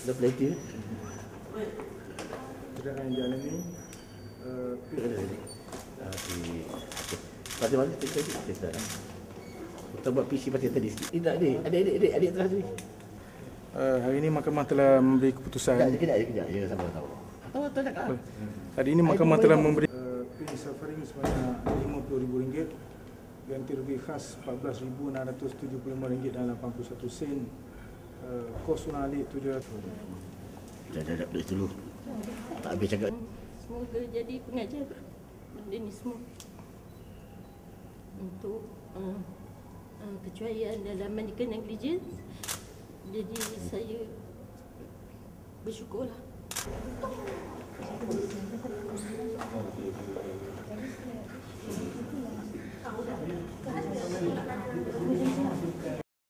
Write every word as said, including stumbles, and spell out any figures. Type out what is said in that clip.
Dah plenty. Cedera yang dialami uh, di pada mana kita kita kita buat P C pada tadi. Tidak ada. Adik-adik adik adik telah tadi. Uh, hari ini mahkamah telah memberi keputusan. Kejap, kejap, kejap. Ya, sabar tahu. Tahu tahu cakap. Hari ini mahkamah telah memberi uh, pin suffering sebanyak lima puluh ribu ringgit, ganti rugi khas empat belas ribu enam ratus tujuh puluh lima ringgit dan lapan puluh satu sen, uh, kos tunai alik tujuh ratus. Jap, jap, jap, dulu. Tak habis cakap. Semoga jadi pengajar benda ni semua untuk uh, uh, kecuaian dalam medical negligence. Jadi saya bersyukurlah.